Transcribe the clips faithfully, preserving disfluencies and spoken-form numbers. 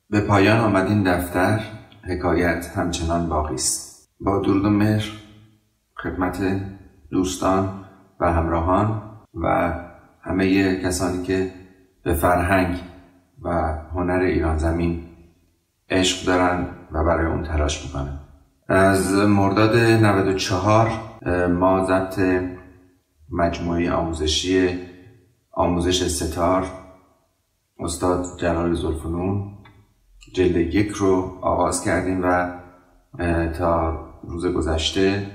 به پایان آمد این دفتر، حکایت همچنان باقی است. با درود و مهر خدمت دوستان و همراهان و همه کسانی که به فرهنگ و هنر ایران زمین عشق دارن و برای اون تلاش میکنن. از مرداد نود و چهار ما ضبط مجموعه آموزشی آموزش ستار استاد جلال ذوالفنون جلد یک رو آغاز کردیم و تا روز گذشته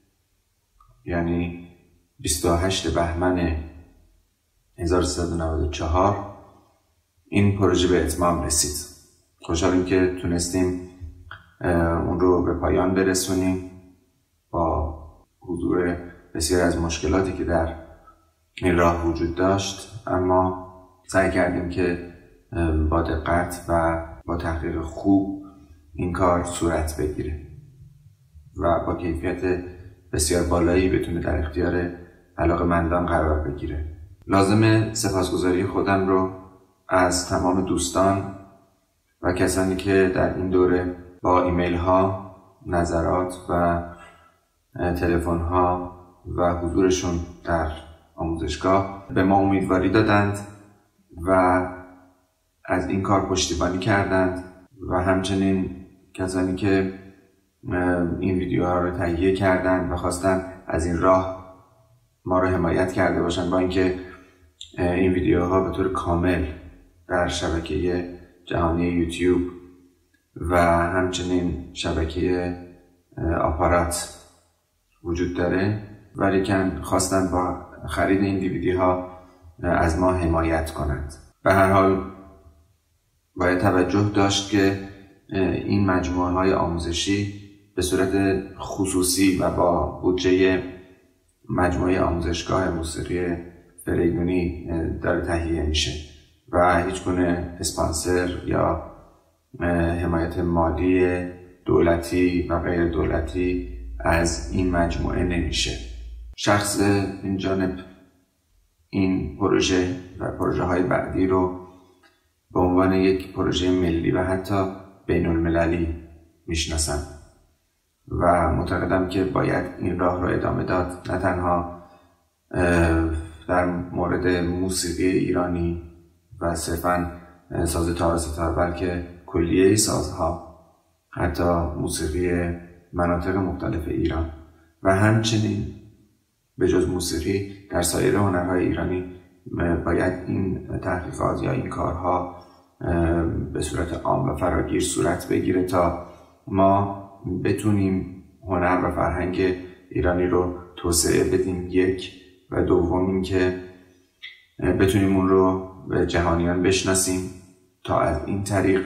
یعنی بیست و هشت بهمن هزار و سیصد و نود و چهار این پروژه به اتمام رسید. خوشحالیم که تونستیم اون رو به پایان برسونیم با حضور بسیار از مشکلاتی که در این راه وجود داشت، اما سعی کردیم که با دقت و با تحقیق خوب این کار صورت بگیره و با کیفیت بسیار بالایی بتونه در اختیار علاقه‌مندان قرار بگیره. لازم سپاسگزاری خودم رو از تمام دوستان و کسانی که در این دوره با ایمیل ها، نظرات و تلفن ها و حضورشون در آموزشگاه به ما امیدواری دادند و از این کار پشتیبانی کردند و همچنین کسانی که این ویدیوها رو تهیه کردند و خواستن از این راه ما رو حمایت کرده باشند، با اینکه این ویدیوها به طور کامل در شبکه جهانی یوتیوب و همچنین شبکه آپارات وجود داره، ولیکن خواستن با خرید این دیویدی ها از ما حمایت کنند. به هر حال باید توجه داشت که این مجموعه های آموزشی به صورت خصوصی و با بودجه مجموعه آموزشگاه موسیقی فریدونی داره تهیه میشه و هیچ گونه اسپانسر یا حمایت مالی دولتی و غیر دولتی از این مجموعه نمیشه. شخص این جانب این پروژه و پروژه های بعدی رو به عنوان یک پروژه ملی و حتی بین المللی میشناسم و معتقدم که باید این راه رو ادامه داد، نه تنها در مورد موسیقی ایرانی و صرفاً ساز تار و ستار، بلکه کلیه سازها، حتی موسیقی مناطق مختلف ایران و همچنین به جز موسیقی در سایر هنرهای ایرانی باید این تحقیقات یا این کارها به صورت عام و فراگیر صورت بگیره تا ما بتونیم هنر و فرهنگ ایرانی رو توسعه بدیم، یک، و دوم این که بتونیم اون رو به جهانیان بشناسیم تا از این طریق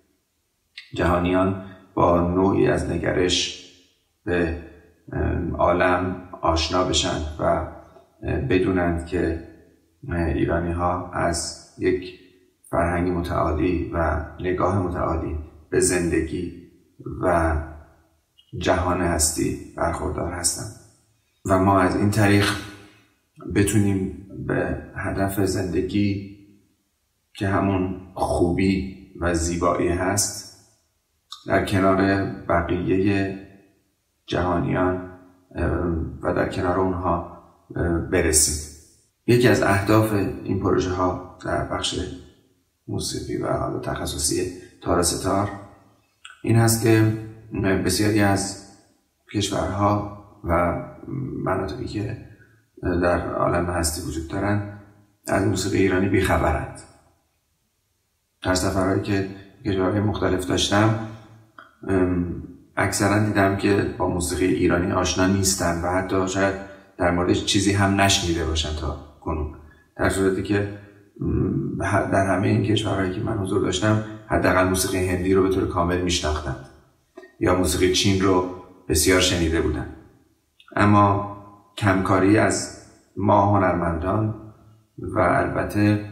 جهانیان با نوعی از نگرش به عالم آشنا بشن و بدونند که ایرانی ها از یک فرهنگ متعالی و نگاه متعالی به زندگی و جهان هستی برخوردار هستند و ما از این طریق بتونیم به هدف زندگی که همون خوبی و زیبایی هست در کنار بقیه جهانیان و در کنار اونها برسیم. یکی از اهداف این پروژه ها در بخش موسیقی و حالا تخصصی تار و ستار این هست که بسیاری از کشورها و مناطقی که در عالم هستی وجود دارند از موسیقی ایرانی بیخبرند. در سفرهایی که کشورهای مختلف داشتم اکثرا دیدم که با موسیقی ایرانی آشنا نیستن و حتی شاید در موردش چیزی هم نشنیده باشن تا کنون، در صورتی که در همه این کشورهایی که من حضور داشتم حداقل موسیقی هندی رو به طور کامل میشناختند یا موسیقی چین رو بسیار شنیده بودن. اما کمکاری از ما هنرمندان و البته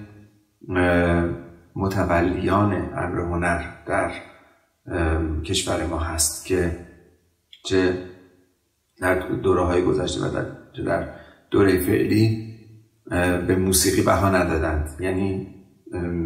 متولیان امر هنر در کشور ما هست که چه در دوره‌های گذشته و در, در دوره فعلی به موسیقی بها ندادند. یعنی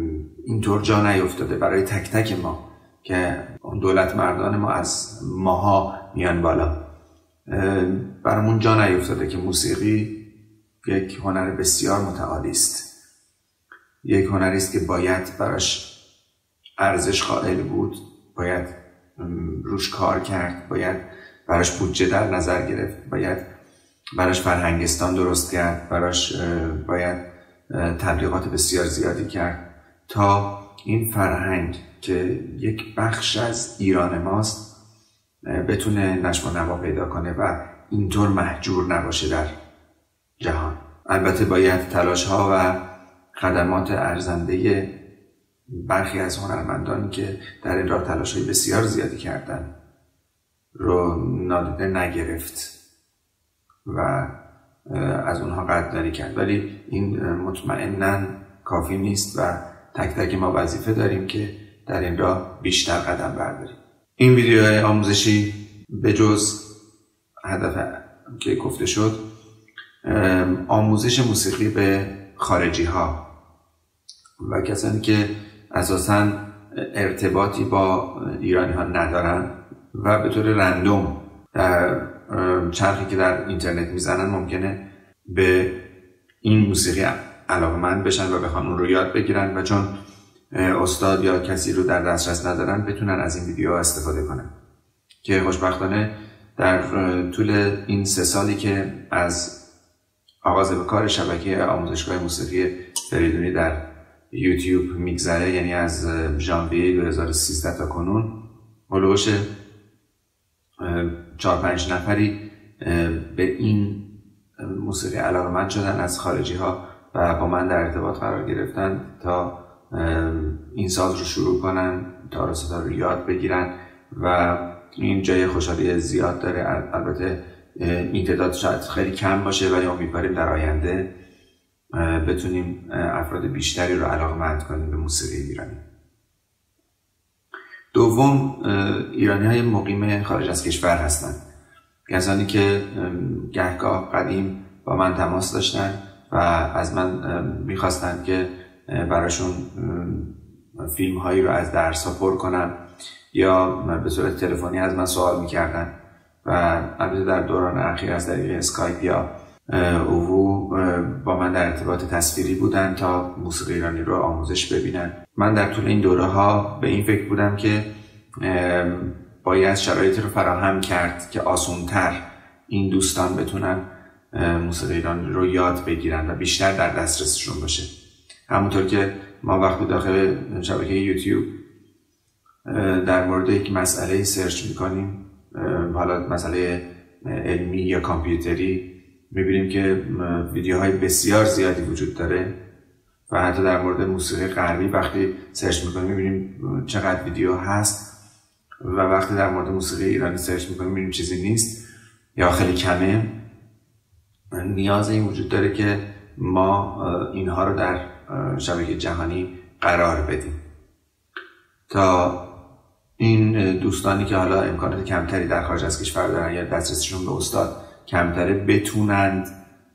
اینطور جا نیفتاده برای تک تک ما که دولت مردان ما از ماها میان بالا. برامون جا نیفتاده که موسیقی یک هنر بسیار متعالی است، یک هنری است که باید براش ارزش قائل بود، باید روش کار کرد، باید براش بودجه در نظر گرفت، باید براش فرهنگستان درست کرد، براش باید تبلیغات بسیار زیادی کرد تا این فرهنگ که یک بخش از ایران ماست بتونه نشو و نما پیدا کنه و اینطور محجور نباشه در جهان. البته باید تلاش ها و خدمات ارزنده برخی از هنرمندانی که در این راه تلاش های بسیار زیادی کردن رو نادیده نگرفت و از اونها قدردانی کرد، ولی این مطمئناً کافی نیست و تک تک ما وظیفه داریم که در این راه بیشتر قدم برداریم. این ویدیو آموزشی به جز هدف که گفته شد آموزش موسیقی به خارجی ها و کسانی که اساساً ارتباطی با ایرانی ها ندارن و به طور رندوم در چرخی که در اینترنت میزنن ممکنه به این موسیقی علاقه‌مند بشن و بخوان اون رو یاد بگیرن و چون استاد یا کسی رو در دسترس ندارن بتونن از این ویدیو استفاده کنن که خوشبختانه در طول این سه سالی که از آغاز به کار شبکه آموزشگاه موسیقی فریدونی در یوتیوب میگذره، یعنی از ژانویه دو هزار و سیزده تا کنون، هلوش چهار پنج نفری به این موسیقی علاقه‌مند شدن از خارجی ها و با من در ارتباط قرار گرفتن تا این ساز رو شروع کنن، تا رستا رو یاد بگیرن و این جای خوشحالی زیاد داره. البته این تعداد شاید خیلی کم باشه ولی امیدواریم در آینده بتونیم افراد بیشتری رو علاقه‌مند کنیم به موسیقی ایرانی. دوم، ایرانی های مقیم خارج از کشور هستند، کسانی که گهگاه قدیم با من تماس داشتن و از من میخواستند که براشون فیلم هایی رو از درس ها پر کنم یا به صورت تلفنی از من سوال میکردن و البته در دوران اخیر از طریق اسکایپ یا اوو با من در ارتباط تصویری بودن تا موسیقی ایرانی رو آموزش ببینن. من در طول این دوره ها به این فکر بودم که باید شرایطی رو فراهم کرد که آسان‌تر این دوستان بتونن موسیقی ایرانی رو یاد بگیرن و بیشتر در دسترسشون باشه. همونطور که ما وقتی داخل شبکه یوتیوب در مورد یک مسئله سرچ میکنیم، حالا مسئله علمی یا کامپیوتری، میبینیم که ویدیوهای بسیار زیادی وجود داره و حتی در مورد موسیقی غربی وقتی سرچ میکنیم میبینیم چقدر ویدیو هست و وقتی در مورد موسیقی ایرانی سرچ میکنیم میبینیم چیزی نیست یا خیلی کمه. نیاز این وجود داره که ما اینها رو در شبکه جهانی قرار بدیم تا این دوستانی که حالا امکانات کمتری در خارج از کشور دارن یا دسترسیشون به استاد کمتره بتونند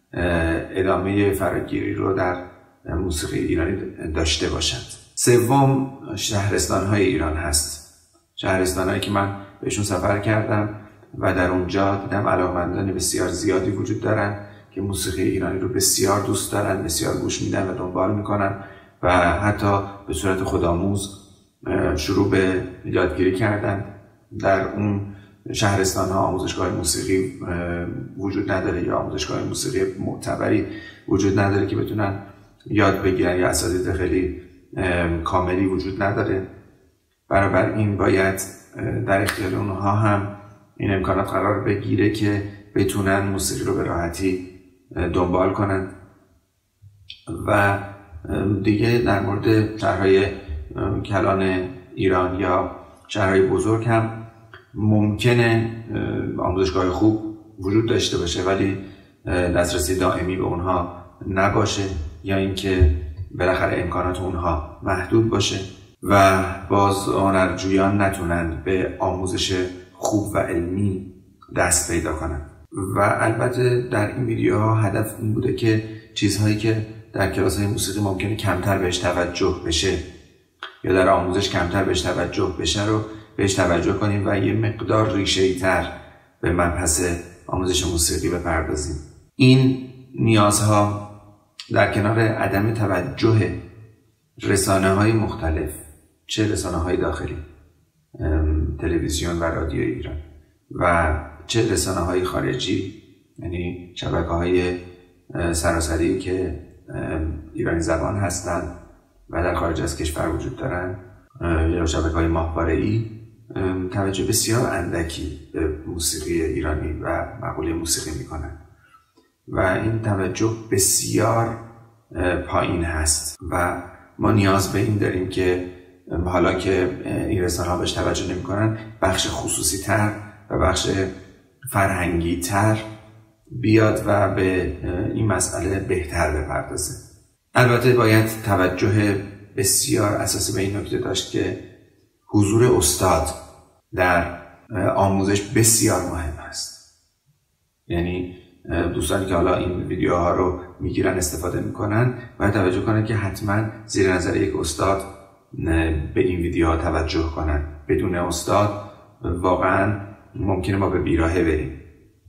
ادامه فراگیری رو در موسیقی ایرانی داشته باشند. سوم، شهرستان‌های ایران هست. شهرستان‌هایی که من بهشون سفر کردم و در اونجا دیدم علاقه‌مندان بسیار زیادی وجود دارن که موسیقی ایرانی رو بسیار دوست دارن، بسیار گوش میدن و دنبال میکنن و حتی به صورت خودآموز شروع به یادگیری کردن. در اون شهرستان ها آموزشگاه موسیقی وجود نداره یا آموزشگاه موسیقی معتبری وجود نداره که بتونن یاد بگیرن یا اساتید خیلی کاملی وجود نداره. برابر این باید در اختیار اونها هم این امکانات قرار بگیره که بتونن موسیقی رو به راحتی دنبال کنن. و دیگه در مورد شهرهای کلان ایران یا شهرهای بزرگ هم ممکنه آموزشگاه خوب وجود داشته باشه ولی دسترسی دائمی به اونها نباشه یا اینکه بالاخره امکانات اونها محدود باشه و باز هنرجویان نتونن به آموزش خوب و علمی دست پیدا کنن. و البته در این ویدیوها هدف این بوده که چیزهایی که در کلاس‌های موسیقی ممکنه کمتر بهش توجه بشه یا در آموزش کمتر بهش توجه بشه رو بهش توجه کنیم و یه مقدار ریشه‌ای تر به مبحث آموزش موسیقی بپردازیم. این نیازها در کنار عدم توجه رسانه‌های مختلف، چه رسانه‌های داخلی، تلویزیون و رادیو ایران و چه رسانه‌های خارجی، یعنی شبکه‌های سراسری که ایرانی زبان هستند و در خارج از کشور وجود دارند یا شبکه‌های ماهواره‌ای، توجه بسیار اندکی به موسیقی ایرانی و مقوله موسیقی می‌کنند و این توجه بسیار پایین هست و ما نیاز به این داریم که حالا که این رسانه‌ها بهش توجه نمی‌کنن، بخش خصوصی تر و بخش فرهنگی تر بیاد و به این مسئله بهتر بپردازه. البته باید توجه بسیار اساسی به این نکته داشت که حضور استاد در آموزش بسیار مهم است. یعنی دوستانی که حالا این ویدیوها رو میگیرن استفاده میکنن باید توجه کنن که حتما زیر نظر یک استاد به این ویدیوها توجه کنن. بدون استاد واقعا ممکنه ما به بیراهه بریم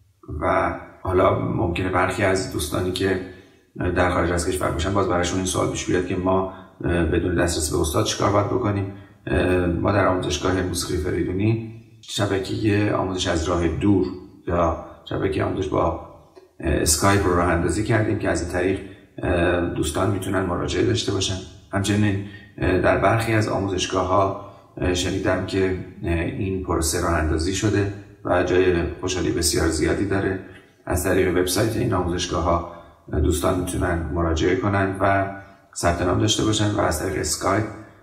و حالا ممکنه برخی از دوستانی که در خارج از کشور باشن باز براشون این سوال پیش بیاد که ما بدون دسترسی به استاد چیکار باید بکنیم. ما در آموزشگاه موسیقی فریدونی شبکه آموزش از راه دور یا شبکه آموزش با اسکایپ رو راه اندازی کردیم که از این طریق دوستان میتونن مراجعه داشته باشن. همچنین در برخی از آموزشگاه‌ها شنیدم که این پروسه راه اندازی شده و جای خوشحالی بسیار زیادی داره. از طریق وبسایت این آموزشگاه‌ها دوستان میتونن مراجعه کنن و ثبت نام داشته باشن و از طریق اسکایپ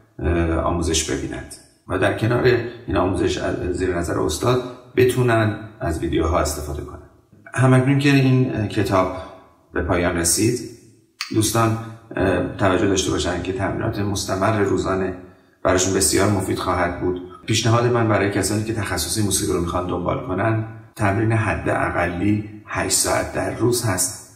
آموزش ببینند و در کنار این آموزش زیر نظر استاد بتونن از ویدیوها استفاده کنن. همکنون که این کتاب به پایان رسید، دوستان توجه داشته باشن که تمرینات مستمر روزانه براشون بسیار مفید خواهد بود. پیشنهاد من برای کسانی که تخصصی موسیقی رو میخوان دنبال کنن، تمرین حداقلی هشت ساعت در روز هست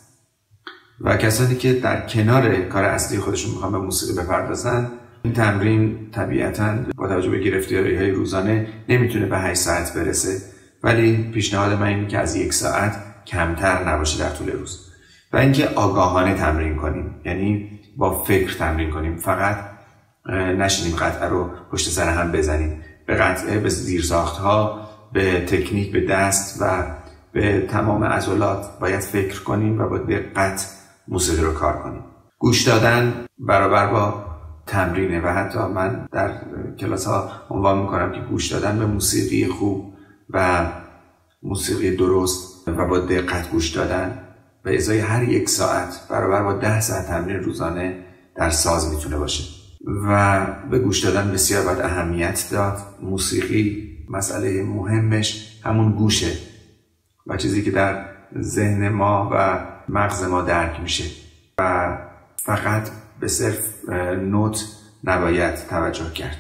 و کسانی که در کنار کار اصلی خودشون میخوان به موسیقی بپردازن، این تمرین طبیعتاً با توجه به گرفتاری‌های روزانه نمیتونه به هشت ساعت برسه، ولی پیشنهاد من اینه که از یک ساعت کمتر نباشه در طول روز و اینکه آگاهانه تمرین کنیم، یعنی با فکر تمرین کنیم، فقط نشینیم قطعه رو پشت سر هم بزنیم. به قطعه، به زیرساخت‌ها، به تکنیک، به دست و به تمام عضلات باید فکر کنیم و با دقت موسیقی رو کار کنیم. گوش دادن برابر با تمرینه و حتی من در کلاس ها عنوان میکنم که گوش دادن به موسیقی خوب و موسیقی درست و با دقت گوش دادن به ازای هر یک ساعت برابر با ده ساعت تمرین روزانه در ساز میتونه باشه و به گوش دادن بسیار باید اهمیت داد. موسیقی مسئله مهمش همون گوشه و چیزی که در ذهن ما و مغز ما درک میشه و فقط به صرف نوت نباید توجه کرد.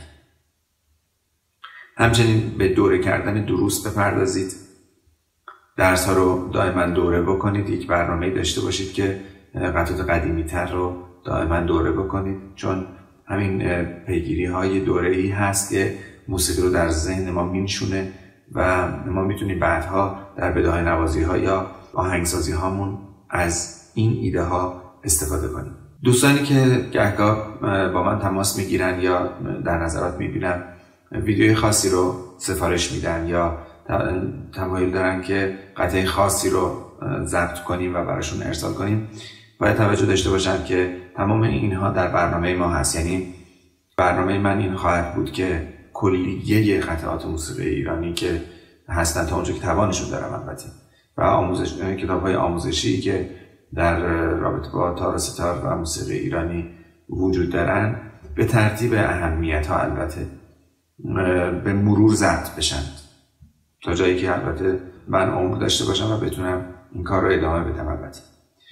همچنین به دوره کردن دروس بپردازید. درس ها رو دائما دوره بکنید. یک برنامه داشته باشید که قطعات قدیمی تر رو دائما دوره بکنید، چون همین پیگیری های دوره ای هست که موسیقی رو در ذهن ما میشونه و ما میتونیم بعدها در بداهه نوازی ها یا آهنگسازی هامون از این ایده ها استفاده کنیم. دوستانی که گهگاه با من تماس میگیرن یا در نظرات میبینن ویدیوی خاصی رو سفارش میدن یا تمایل دارن که قطعه خاصی رو ضبط کنیم و براشون ارسال کنیم، باید توجه داشته باشن که تمام اینها در برنامه ما هست. یعنی برنامه من این خواهد بود که کلیه قطعات موسیقی ایرانی که هستن تا اونجا که توانشون دارم البته و آموزش کتاب‌های آموزشی که در رابطه با تار و ستار و موسیقی ایرانی وجود دارن به ترتیب اهمیت ها البته به مرور ضبط بشن تا جایی که البته من عمر داشته باشم و بتونم این کار رو ادامه بدم. البته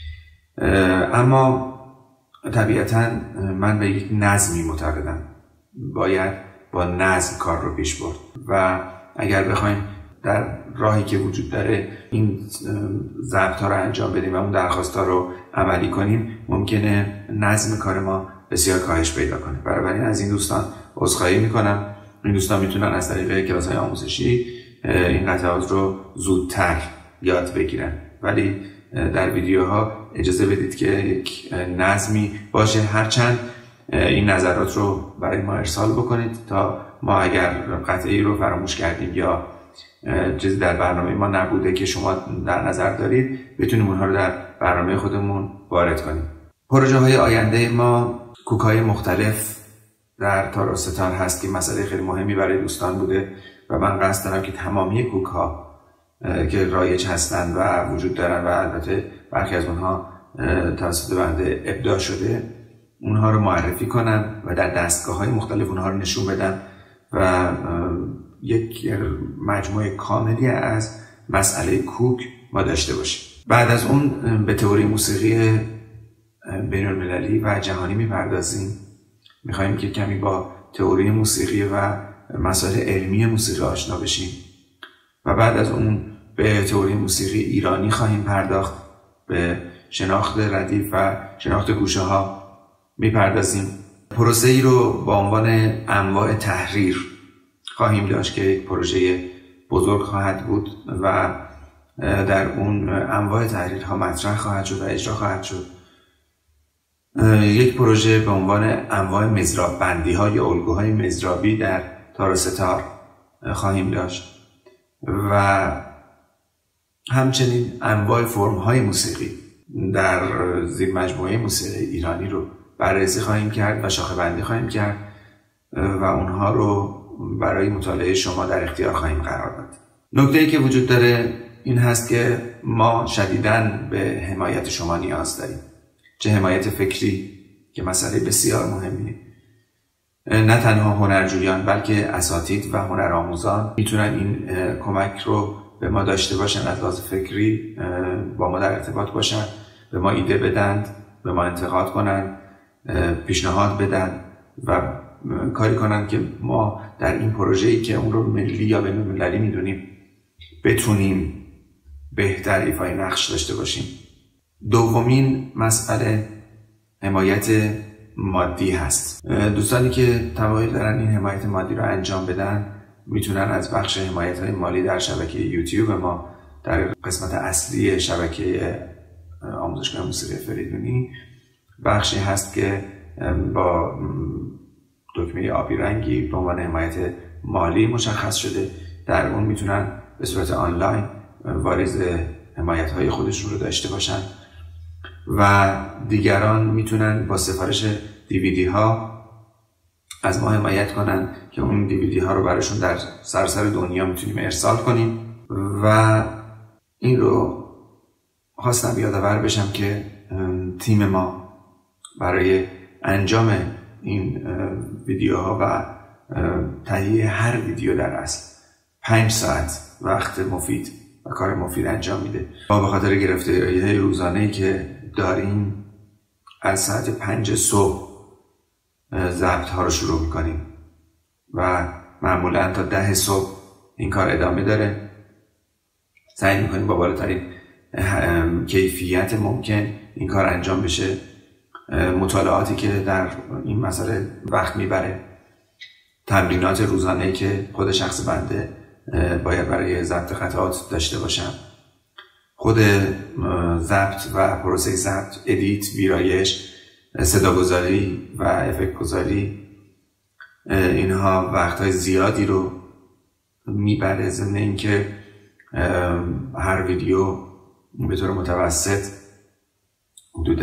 اما طبیعتا من به یک نظمی معتقدم، باید با نظم کار رو پیش برد و اگر بخوایم در راهی که وجود داره این ضبط ها رو انجام بدیم و اون درخواست ها رو عملی کنیم، ممکنه نظم کار ما بسیار کاهش پیدا کنه. بنابراین از این دوستان عذرخواهی میکنم. این دوستان میتونن از طریق کلاس‌های آموزشی این قطعات رو زودتر یاد بگیرن، ولی در ویدیوها اجازه بدید که یک نظمی باشه، هرچند این نظرات رو برای ما ارسال بکنید تا ما اگر قطعی رو فراموش کردیم یا چیزی در برنامه ما نبوده که شما در نظر دارید بتونیم اونها رو در برنامه خودمون وارد کنیم. پروژه های آینده ما کوک های مختلف در تار و ستار هست که مسئله خیلی مهمی برای دوستان بوده و من قصد دارم که تمامی کوک ها که رایج هستند و وجود دارن و البته برخی از اونها توسط بنده ابداع شده اونها رو معرفی کنم و در دستگاه های مختلف اونها رو نشون بدم و یک مجموعه کاملی از مسئله کوک ما داشته باشیم. بعد از اون به تئوری موسیقی بین‌المللی و جهانی میپردازیم. میخواییم که کمی با تئوری موسیقی و مسائل علمی موسیقی آشنا بشیم و بعد از اون به تئوری موسیقی ایرانی خواهیم پرداخت. به شناخت ردیف و شناخت گوشه ها میپردازیم. پروسه ای رو با عنوان انواع تحریر خواهیم داشت که یک پروژه بزرگ خواهد بود و در اون انواع تحریرها مطرح خواهد شد و اجرا خواهد شد. یک پروژه به عنوان انواع مضراب بندی ها یا الگوهای مضرابی در تار و ستار خواهیم داشت و همچنین انواع فرم های موسیقی در زیر مجموعه موسیقی ایرانی رو بررسی خواهیم کرد و شاخه بندی خواهیم کرد و اونها رو برای مطالعه شما در اختیار خواهیم قرار داد. نکته‌ای که وجود داره این هست که ما شدیداً به حمایت شما نیاز داریم، چه حمایت فکری که مسئله بسیار مهمیه. نه تنها هنرجویان بلکه اساتید و هنرآموزان میتونن این کمک رو به ما داشته باشن، از لحاظ فکری با ما در ارتباط باشن، به ما ایده بدن، به ما انتقاد کنن، پیشنهاد بدن و کاری کنن که ما در این پروژه‌ای که اون رو ملی یا بین‌المللی میدونیم بتونیم بهتر ایفای نقش داشته باشیم. دومین مسئله حمایت مادی هست. دوستانی که تمایل دارن این حمایت مادی رو انجام بدن میتونن از بخش حمایت‌های مالی در شبکه یوتیوب ما در قسمت اصلی شبکه آموزشگاه موسیقی فریدونی بخشی هست که با دکمه آبی رنگی به عنوان حمایت مالی مشخص شده. در اون میتونن به صورت آنلاین واریز حمایت‌های خودشون رو داشته باشن و دیگران میتونن با سفارش دیویدی ها از ما حمایت کنن که اون دیویدی ها رو براشون در سراسر دنیا میتونیم ارسال کنیم. و این رو خواستم یادآور بشم که تیم ما برای انجام این ویدیوها و تهیه هر ویدیو در اصل پنج ساعت وقت مفید و کار مفید انجام میده. ما به خاطر گرفتاری‌های روزانه‌ای که داریم از ساعت پنج صبح ضبط ها رو شروع میکنیم و معمولا تا ده صبح این کار ادامه داره. سعی میکنیم با بالاترین کیفیت ممکن این کار انجام بشه. مطالعاتی که در این مسئله وقت میبره، تمرینات روزانه‌ای که خود شخص بنده باید برای ضبط قطعات داشته باشم، خود ضبط و پروسه ضبط، ادیت، ویرایش، صداگذاری و افکت گذاری، اینها وقتهای زیادی رو میبره. ضمن اینکه هر ویدیو به طور متوسط حدود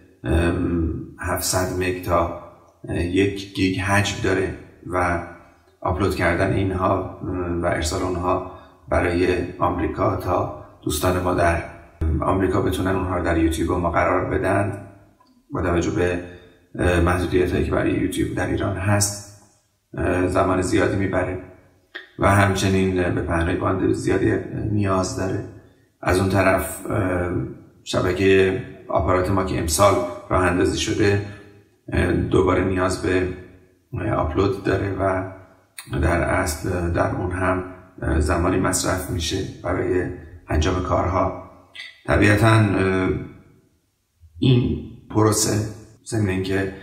هفتصد مگ تا یک گیگ حجم داره و آپلود کردن اینها و ارسال اونها برای آمریکا تا دوستان ما در آمریکا بتونن اونها رو در یوتیوب ما قرار بدن با توجه به محدودیت هایی که برای یوتیوب در ایران هست زمان زیادی میبره و همچنین به پهنای باند زیادی نیاز داره. از اون طرف شبکه آپارات ما که امسال راه اندازی شده دوباره نیاز به آپلود داره و در اصل در اون هم زمانی مصرف میشه برای انجام کارها. طبیعتاً این پروسه ضمن اینکه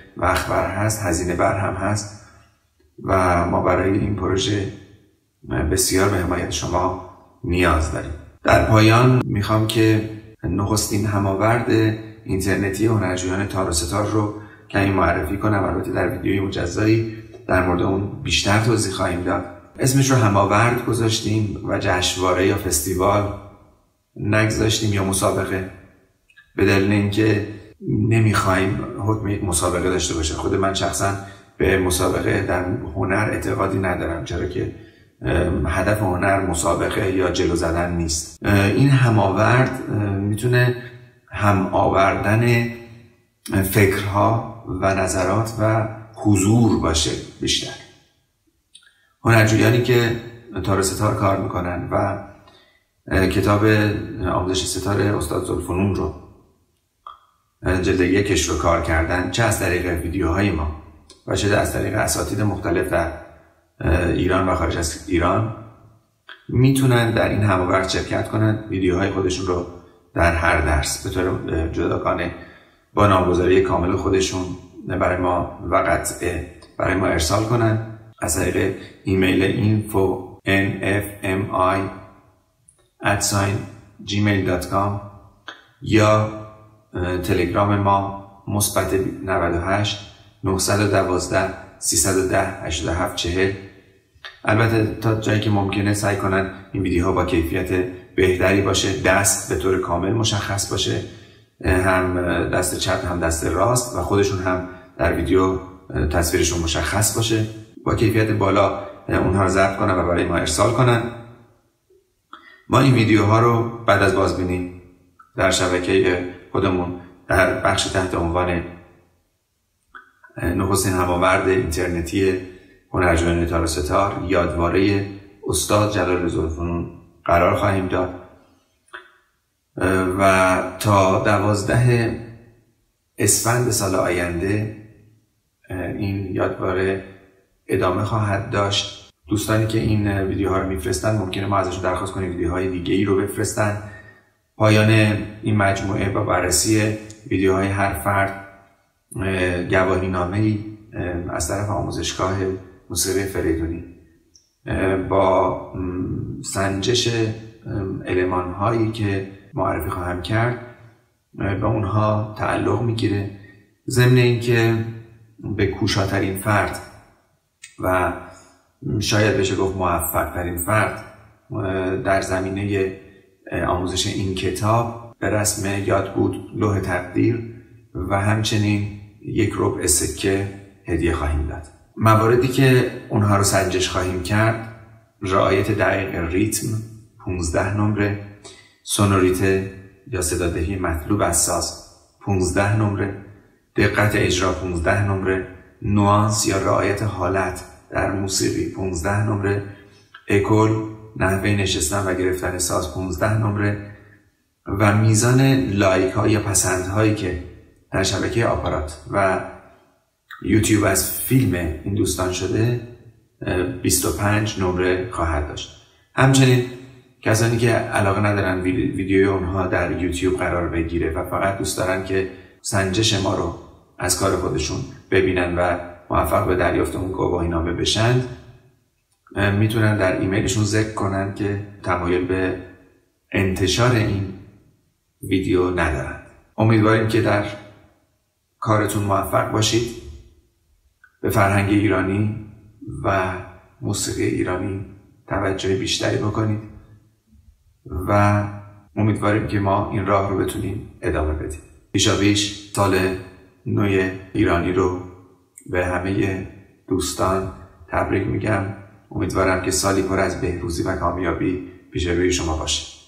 وقت بر هست، هزینه بر هم هست و ما برای این پروژه بسیار به حمایت شما نیاز داریم. در پایان میخوام که نخستین هماورد اینترنتی هنرجویان تار و ستار رو کمی معرفی کنم. البته در ویدیوی مجزایی در مورد اون بیشتر توضیح خواهیم داد. اسمش رو هماورد گذاشتیم و جشنواره یا فستیوال نگذاشتیم یا مسابقه، به دلیل اینکه نمیخوایم حکم یک مسابقه داشته باشه. خود من شخصا به مسابقه در هنر اعتقادی ندارم، چرا که هدف هنر مسابقه یا جلو زدن نیست. این هماورد میتونه هم آوردن فکرها و نظرات و حضور باشه بیشتر. هنرجویانی که تار و ستار کار میکنن و کتاب آموزش ستار استاد ذوالفنون رو جلد یکش رو کار کردن، چه از طریق ویدیوهای ما و چه از طریق اساتید مختلف در ایران و خارج از ایران، میتونن در این هماورد شرکت کنن، ویدیوهای خودشون رو در هر درس به طور جداگانه با نامگذاری کامل خودشون برای ما و قطعه برای ما ارسال کنن از طریق ایمیل اینفو ان اف ام آی ات جیمیل دات کام یا تلگرام ما مثبت نود و هشت نه یک دو سه یک صفر هشت هفت چهل. البته تا جایی که ممکنه سعی کنن این ویدیوها با کیفیت بهتری باشه، دست به طور کامل مشخص باشه، هم دست چپ هم دست راست و خودشون هم در ویدیو تصویرشون مشخص باشه، با کیفیت بالا اونها رو ضبط کنن و برای ما ارسال کنن. ما این ویدیوها رو بعد از بازبینی در شبکه خودمون در بخش تحت عنوان نخستین هماورد اینترنتی هنرجویان تار و ستار یادواره استاد جلال ذوالفنون قرار خواهیم داد و تا دوازده اسفند سال آینده این یادواره ادامه خواهد داشت. دوستانی که این ویدیوها رو میفرستن ممکنه ما ازشون درخواست کنیم ویدیوهای دیگه ای رو بفرستن. پایان این مجموعه با بررسی ویدیوهای هر فرد گواهینامه‌ای از طرف آموزشگاه موسیقی فریدونی با سنجش المان‌هایی که معرفی خواهم کرد به اونها تعلق میگیره، ضمن اینکه به کوشاترین فرد و شاید بشه گفت موفق ترین فرد در زمینه آموزش این کتاب به رسم یاد بود لوح تقدیر و همچنین یک ربع سکه هدیه خواهیم داد. مواردی که اونها رو سنجش خواهیم کرد: رعایت دقیق ریتم پانزده نمره، سونوریته یا صدادهی مطلوب از ساز پانزده نمره، دقت اجرا پانزده نمره، نوانس یا رعایت حالت در موسیقی پانزده نمره، اکول نحوه نشستن و گرفتن ساز پانزده نمره و میزان لایک ها یا پسند هایی که در شبکه آپارات و یوتیوب از فیلم این دوستان شده بیست و پنج نمره خواهد داشت. همچنین کسانی که علاقه ندارن ویدیوی اونها در یوتیوب قرار بگیره و فقط دوست دارن که سنجش ما رو از کار خودشون ببینن و موفق به دریافت اون گواهینامه بشن، میتونن در ایمیلشون ذکر کنن که تمایل به انتشار این ویدیو ندارن. امیدواریم که در کارتون موفق باشید، به فرهنگ ایرانی و موسیقی ایرانی توجه بیشتری بکنید و امیدواریم که ما این راه رو بتونیم ادامه بدیم. پیشاپیش سال نو ایرانی رو به همه دوستان تبریک میگم. امیدوارم که سالی پر از بهروزی و کامیابی پیش روی شما باشه.